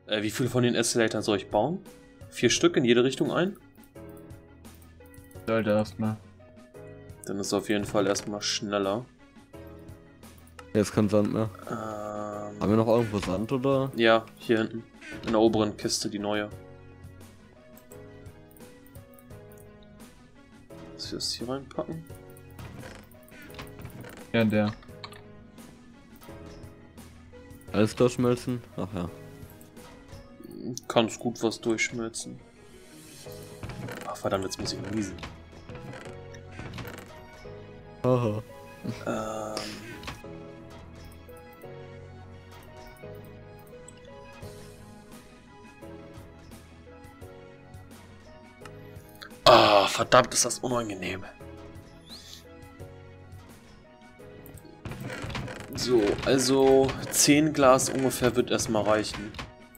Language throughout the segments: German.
Wie viele von den Escalatoren soll ich bauen? 4 Stück in jede Richtung ein? Sollte erstmal. Dann ist es auf jeden Fall erstmal schneller. Jetzt kein Sand mehr. Haben wir noch irgendwo Sand, oder? Ja, hier hinten. In der oberen Kiste, die neue. Dass wir das hier reinpacken? Ja, in der. Alles durchschmelzen? Ach ja. Kannst gut was durchschmelzen. Ach verdammt, jetzt muss ich niesen. Haha. Ah, verdammt, ist das unangenehm. So, also 10 Glas ungefähr wird erstmal reichen.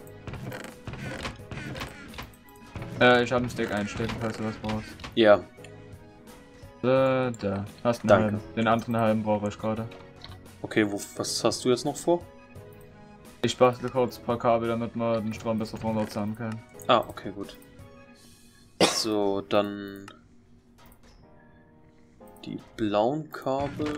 Ich habe ein Steak einstecken, falls du was brauchst. Ja, Da. Hast einen Danke. halben. Den anderen halben brauche ich gerade. okay, was hast du jetzt noch vor? Ich bastel kurz ein paar Kabel, damit wir den Strom besser drunter zahlen können. Ah, okay, gut. So, dann die blauen Kabel.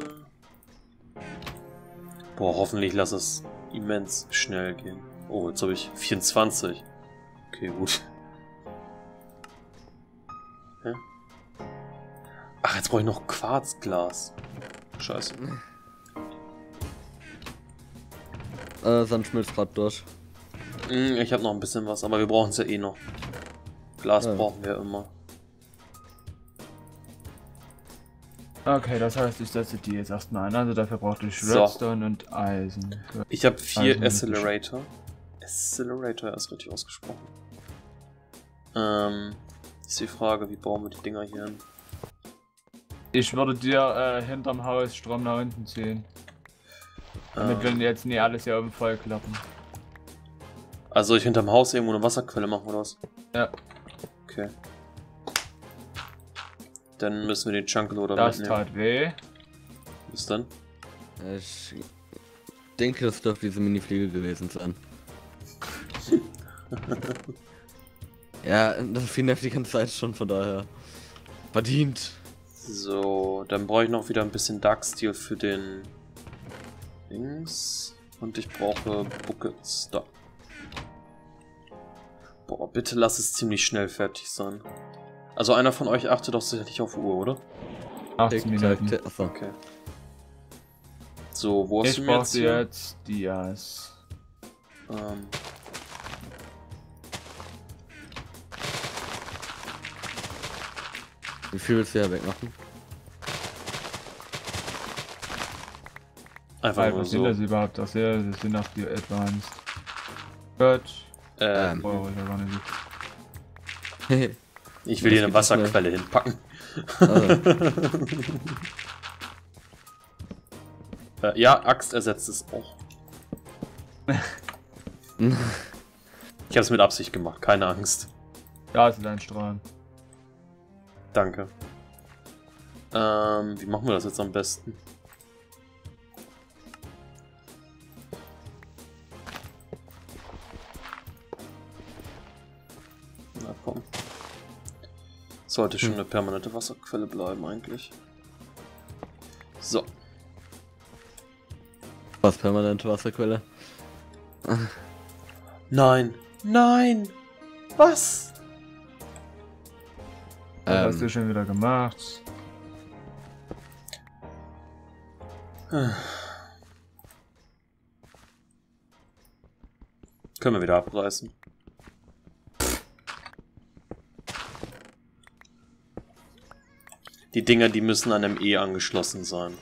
Boah, hoffentlich lass es immens schnell gehen. Oh, jetzt habe ich 24. Okay, gut. Hä? Ach, jetzt brauche ich noch Quarzglas. Scheiße. Sand schmilzt gerade durch. Ich habe noch ein bisschen was, aber wir brauchen es ja eh noch. Glas Ja. brauchen wir immer. Okay, das heißt, ich setze die jetzt erstmal ein. Also dafür brauchte ich So. Redstone und Eisen. Ich habe 4 Also, Accelerator. Accelerator ist richtig ausgesprochen. Ist die Frage, wie bauen wir die Dinger hier hin? Ich würde dir hinterm Haus Strom nach unten ziehen. Damit wir jetzt nie alles hier oben voll klappen. Also ich hinterm Haus irgendwo eine Wasserquelle machen oder was? Ja. Okay. Dann müssen wir den Chunkloader Das mitnehmen. tat weh. Bis dann. Ich denke, das dürfte diese Minifliege gewesen sein. Ja, das fiel die ganze Zeit schon, von daher. Verdient. So, dann brauche ich noch wieder ein bisschen Dark Steel für den Dings. Und ich brauche Buckets. Da. Boah, bitte lass es ziemlich schnell fertig sein. Also einer von euch achtet doch sicherlich auf Uhr, oder? 18 Minuten. Achso. Okay. So, wo hast Ich du mir jetzt brauchte hier? jetzt Dias. Wie viel willst du ja wegmachen? Einfach Weil, nur was sind so. das überhaupt? Das sind auch die Advanced. Gut. Brauche ich ja gar nicht. Ich will hier eine Das geht nicht Wasserquelle hinpacken. Also, Ja, Axt ersetzt es auch. Ich habe es mit Absicht gemacht, keine Angst. Da ist ein Strahl. Danke. Wie machen wir das jetzt am besten? Na komm. Sollte schon eine permanente Wasserquelle bleiben eigentlich. So. was permanente Wasserquelle? Nein! Nein! Was? Was hast du schon wieder gemacht? Können wir wieder abreißen. Die Dinger, die müssen an einem E angeschlossen sein.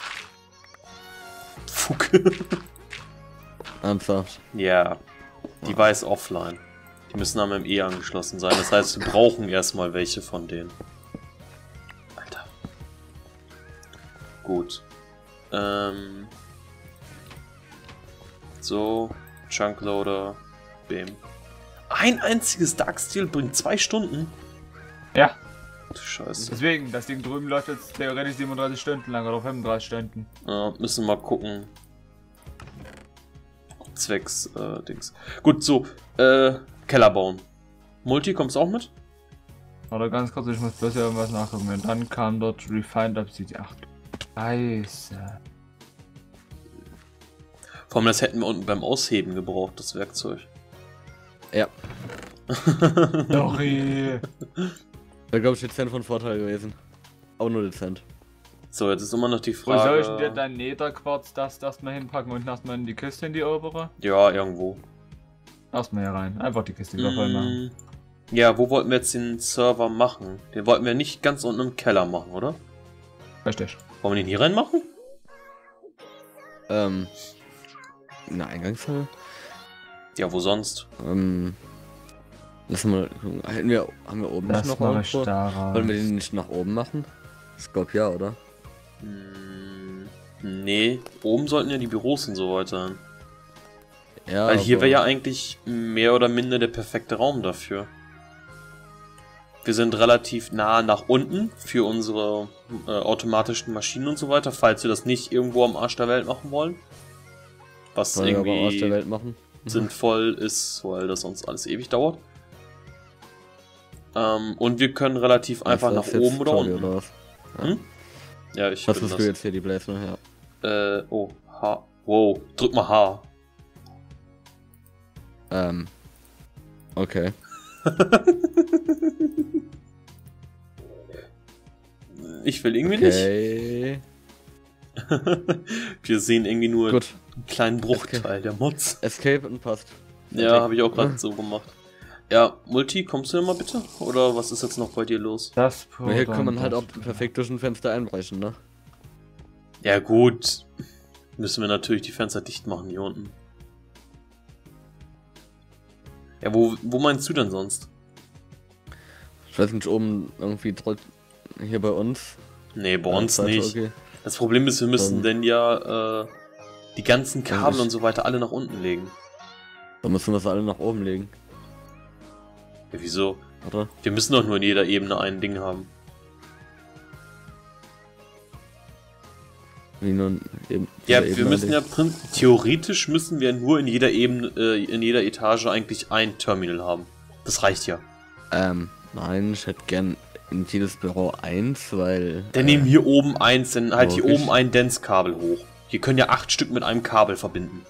Fuck. Ernsthaft. Ja. Die weiß offline. Die müssen an einem E angeschlossen sein. Das heißt, wir brauchen erstmal welche von denen. Alter. Gut. So. Chunkloader. Bim. Ein einziges Darksteel bringt 2 Stunden. Ja. Du Scheiße. Deswegen, das Ding drüben läuft jetzt theoretisch 37 Stunden lang oder 35 Stunden. Müssen mal gucken. zwecks Dings. Gut, so, Keller bauen. Multi, kommst du auch mit? Oder ganz kurz, ich muss bloß ja irgendwas nachgucken. Und dann kam dort Refined Obsidian. Ach, Scheiße. Vor allem, das hätten wir unten beim Ausheben gebraucht, das Werkzeug. Ja. Sorry. Wäre, glaube ich, dezent von Vorteil gewesen. Aber nur dezent. So, jetzt ist immer noch die Wo soll ich Frage... denn dir dein Netherquarz das erstmal hinpacken und erstmal in die Kiste in die obere? Ja, irgendwo. Erstmal hier rein. Einfach die Kiste wieder voll machen. Ja, wo wollten wir jetzt den Server machen? Den wollten wir nicht ganz unten im Keller machen, oder? Richtig. Wollen wir den hier reinmachen? In der Eingangshalle? Ja, wo sonst? Lass mal gucken. Haben wir oben Das nicht noch mache Raum ich vor? da raus. Wollen wir den nicht nach oben machen? Ich glaube ja, oder? Nee, oben sollten ja die Büros und so weiter sein. Ja, Weil hier aber- wäre ja eigentlich mehr oder minder der perfekte Raum dafür. Wir sind relativ nah nach unten für unsere automatischen Maschinen und so weiter, falls wir das nicht irgendwo am Arsch der Welt machen wollen. Was Wollen wir aber aus der irgendwie Welt machen? sinnvoll ist, weil das sonst alles ewig dauert. Und wir können relativ einfach Ist nach das jetzt oben oder Tutorial unten. oder was? Hm? Ja, ich Was bin musst das. du jetzt hier, die Blaze, ne? Ja. Oh, H. Wow, drück mal H. Okay. Ich will irgendwie Okay. nicht. Wir sehen irgendwie nur Gut. einen kleinen Bruchteil der Mods. Escape und passt. Ja, habe ich auch gerade so gemacht. Ja, Multi, kommst du denn mal bitte? Oder was ist jetzt noch bei dir los? Das Nur hier kann man halt auch perfekt durch ein Fenster einbrechen, ne? Ja gut, müssen wir natürlich die Fenster dicht machen hier unten. Ja, wo meinst du denn sonst? Ich weiß nicht, oben irgendwie hier bei uns. Nee, bei uns Seite, nicht. Okay. Das Problem ist, wir müssen denn ja die ganzen Kabel ich- und so weiter alle nach unten legen. Dann müssen wir es alle nach oben legen, Ja, wieso? oder? Wir müssen doch nur in jeder Ebene ein Ding haben. Wie nun eben. Ja, diese wir Ebene müssen ja legen. theoretisch müssen wir nur in jeder Ebene, in jeder Etage eigentlich ein Terminal haben. Das reicht ja. Nein, ich hätte gern in jedes Büro eins, weil. Dann nehmen hier oben eins, dann halt hier logisch. oben ein Dance-Kabel hoch. Hier können ja 8 Stück mit einem Kabel verbinden.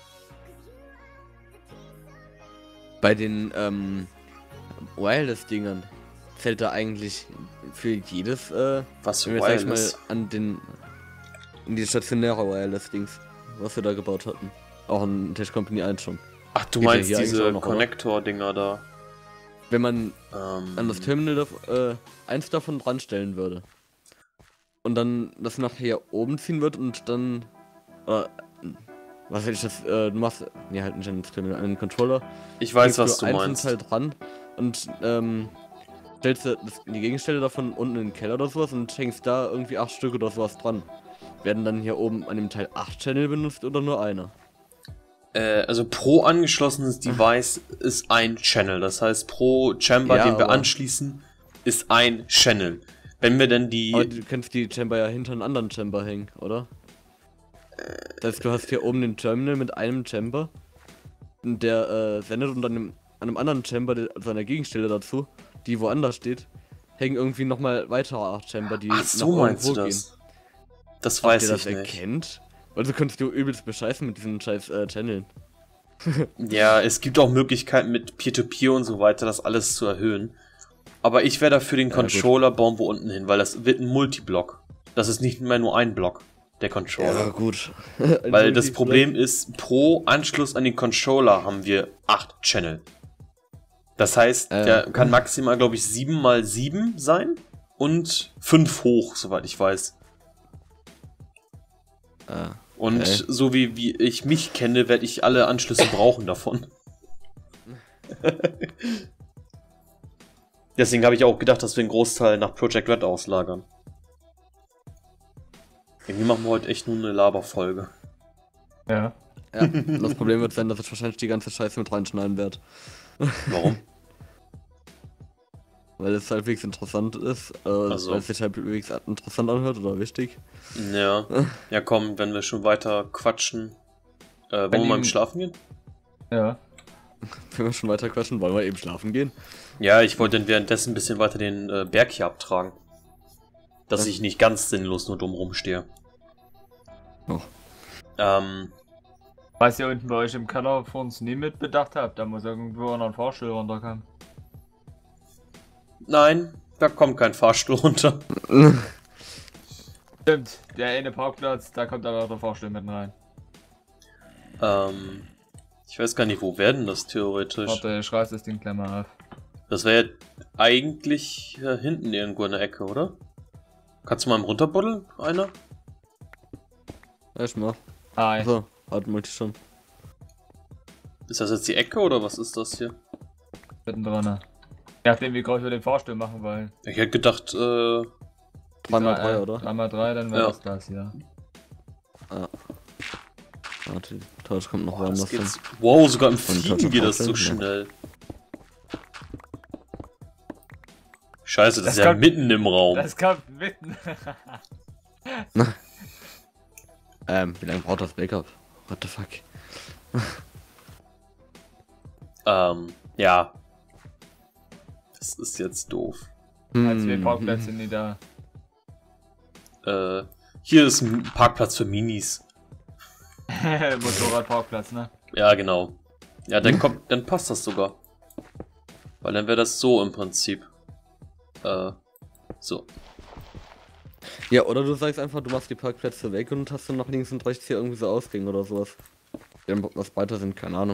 Bei den Wireless-Dingern zählt da eigentlich für jedes, Was wenn für wir sag ich mal Wireless? in die stationäre Wireless-Dings, was wir da gebaut hatten. Auch in Tech Company 1 schon. Ach, du Geht ja meinst hier eigentlich diese auch noch, oder? Connector-Dinger da. Wenn man an das Terminal eins davon dran stellen würde und dann das nachher oben ziehen wird und dann was hätte ich das, du machst, nee, halt nicht an das Terminal, an den Controller. Ich weiß, Hängst was du einzeln meinst. halt dran und stellst die Gegenstelle davon unten in den Keller oder sowas und hängst da irgendwie 8 Stück oder sowas dran. Werden dann hier oben an dem Teil 8 Channel benutzt oder nur einer? Also pro angeschlossenes Device ist ein Channel. Das heißt, pro Chamber, Ja, den wir aber- anschließen, ist ein Channel. Wenn wir denn Aber die... du kannst die Chamber ja hinter einen anderen Chamber hängen, oder? Das heißt, du hast hier oben den Terminal mit einem Chamber, der sendet und dann an einem anderen Chamber, also einer Gegenstelle dazu, die woanders steht, hängen irgendwie nochmal weitere 8 Chamber, die Ach, so meinst du das? Das Ob weiß ihr ich das nicht. erkennt? Also könntest du übelst bescheißen mit diesen scheiß Channeln. Ja, es gibt auch Möglichkeiten mit Peer-to-Peer und so weiter, das alles zu erhöhen. Aber ich wäre dafür den Ja, gut. Controller bauen wir unten hin, weil das wird ein Multiblock. Das ist nicht mehr nur ein Block, der Controller. gut. Weil das Problem ist, pro Anschluss an den Controller haben wir 8 Channel. Das heißt, der kann maximal, glaube ich, 7 mal 7 sein und 5 hoch, soweit ich weiß. Und okay. so wie ich mich kenne, werde ich alle Anschlüsse brauchen davon. Deswegen habe ich auch gedacht, dass wir einen Großteil nach Project Red auslagern. Irgendwie machen wir heute echt nur eine Laberfolge. Ja. Ja, das Problem wird sein, dass ich wahrscheinlich die ganze Scheiße mit reinschneiden werde. Warum? Weil es halbwegs interessant ist, Also. weil es sich halbwegs interessant anhört oder wichtig. Ja. Ja komm, wenn wir schon weiter quatschen. Wollen wir mal im Schlafen gehen? Ja. Wenn wir schon weiter quatschen, wollen wir eben schlafen gehen? Ja, ich wollte dann währenddessen ein bisschen weiter den Berg hier abtragen. Dass ich nicht ganz sinnlos nur dumm rumstehe. Oh. Was ihr unten bei euch im Keller vor uns nie mitbedacht habt, da muss irgendwo noch ein Fahrstuhl runterkommen. Nein, da kommt kein Fahrstuhl runter. Stimmt, der eine Parkplatz, da kommt aber auch der Fahrstuhl mitten rein. Ich weiß gar nicht, wo werden das theoretisch? Warte, ich reiß das Ding gleich mal auf. Das wäre ja eigentlich hier hinten irgendwo in der Ecke, oder? Kannst du mal runterbuddeln, einer? Erstmal. Ah, ja. So, hat Multi schon. Ist das jetzt die Ecke oder was ist das hier? Mitten dran. Je nachdem, wie groß wir den Fahrstuhl machen wollen. Ich hätte gedacht, 3x3, oder? 3x3, dann wäre das hier. Ah. Warte, die Tausch kommt noch woanders hin. wow, sogar im Und Fliegen geht das so Vorstellen, schnell. Scheiße, das ist ja kommt- mitten im Raum. Das kommt mitten. Wie lange braucht das Backup? What the fuck? Ja. Das ist jetzt doof. Als wir Parkplätze sind die da. Hier ist ein Parkplatz für Minis. Motorradparkplatz, ne? Ja, genau. Ja, dann passt das sogar. Weil dann wäre das so im Prinzip. So. Ja, oder du sagst einfach, du machst die Parkplätze weg und hast dann noch links und rechts hier irgendwie so Ausgänge oder sowas. Die dann was weiter sind, keine Ahnung.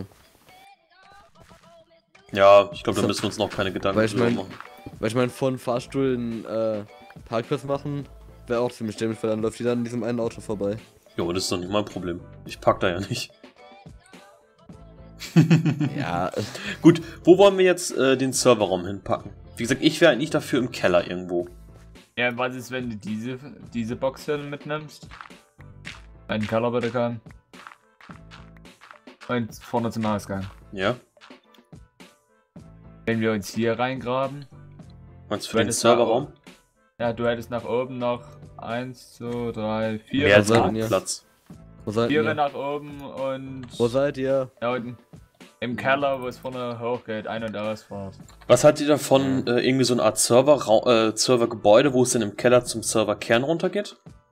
Ja, ich glaube, da So. müssen wir uns noch keine Gedanken Weil ich drüber mein- machen. Weil ich meine, von Fahrstuhl einen Parkplatz machen, wäre auch ziemlich dämlich, weil dann läuft jeder an diesem einen Auto vorbei. Jo, das ist doch nicht mein Problem. Ich park da ja nicht. Ja, Gut, wo wollen wir jetzt den Serverraum hinpacken? Wie gesagt, ich wäre eigentlich dafür im Keller irgendwo. Ja, was ist, wenn du diese Box hier mitnimmst? Einen Keller bitte kann. Und vorne zum Ausgang. Ja? Wenn wir uns hier reingraben. Meinst du für Wenn den es Serverraum? Ja, du hättest nach oben noch 1, 2, 3, 4. Mehr als seid genug ihr? Platz. wo seid 4 ihr? nach oben und Wo seid ihr? da unten. Im Keller, wo es vorne hochgeht, Ein- und Ausfahrt. Was hat ihr davon, irgendwie so eine Art Servergebäude, wo es dann im Keller zum Serverkern runtergeht?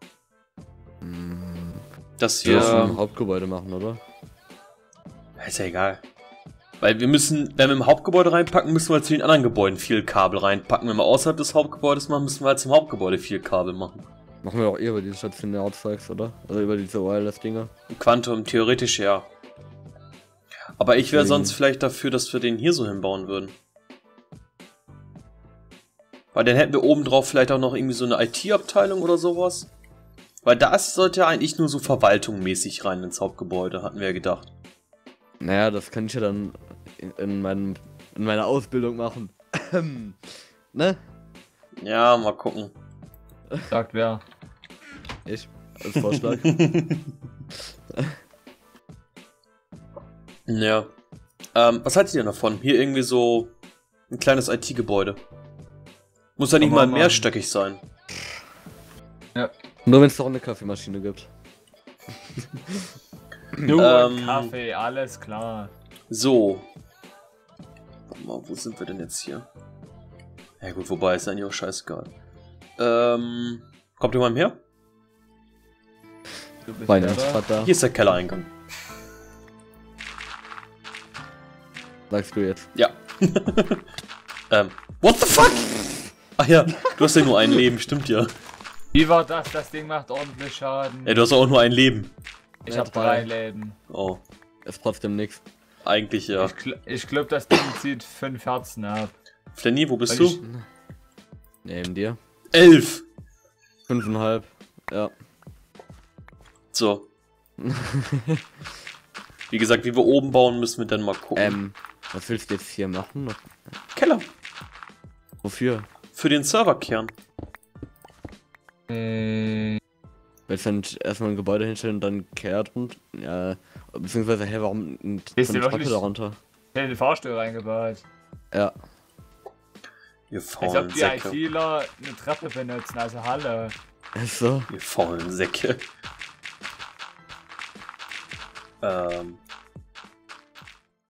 Das Wir müssen hier... ein Hauptgebäude machen, oder? Ist ja egal. Weil wir müssen, wenn wir im Hauptgebäude reinpacken, müssen wir zu den anderen Gebäuden viel Kabel reinpacken. Wenn wir außerhalb des Hauptgebäudes machen, müssen wir halt zum Hauptgebäude viel Kabel machen. Machen wir auch eher über diese stationären Zeugs, oder? Also über diese Wireless-Dinger. Quantum, theoretisch ja. Aber ich wäre Deswegen- sonst vielleicht dafür, dass wir den hier so hinbauen würden. Weil dann hätten wir oben drauf vielleicht auch noch irgendwie so eine IT-Abteilung oder sowas. Weil das sollte ja eigentlich nur so verwaltungsmäßig rein ins Hauptgebäude, hatten wir ja gedacht. Naja, das kann ich ja dann in meiner Ausbildung machen. Ne? Ja, mal gucken. Sagt wer. Ich, als Vorschlag. Ja. Was haltet ihr denn davon? Hier irgendwie so ein kleines IT-Gebäude. Muss ja nicht Kann mal man machen. mehrstöckig sein. Nur wenn es doch eine Kaffeemaschine gibt. Du Ähm, und Kaffee, alles klar. So. Warte mal, wo sind wir denn jetzt hier? Ja gut, wobei, ist eigentlich auch scheißegal. Kommt ihr mal her? Du bist Weihnachtsvater, Hier ist der Kellereingang. sagst du jetzt. Ja. What the fuck? Ach ja, du hast ja nur ein Leben, stimmt ja. Wie war das? Das Ding macht ordentlich Schaden. Ja, du hast auch nur ein Leben. Ich Ja, hab 3 Leben. Oh, Ist trotzdem nix. eigentlich ja. Ich glaub, das Ding zieht 5 Herzen ab. Flenny, wo bist Weil du? Neben dir. 11. 5,5. Ja. So. Wie gesagt, wie wir oben bauen, müssen wir dann mal gucken. Was willst du jetzt hier machen? Keller. Wofür? Für den Serverkern. Willst du dann erstmal ein Gebäude hinstellen und dann kehrt und. Ja. Beziehungsweise, hä, warum so Ist eine dir Treppe wirklich- darunter? Ich hätte den Fahrstuhl reingebaut. Ja. Ihr Als ob faulen die Säcke. ITler eine Treppe benutzen, also hallo. Ist so. Ihr faulen Säcke.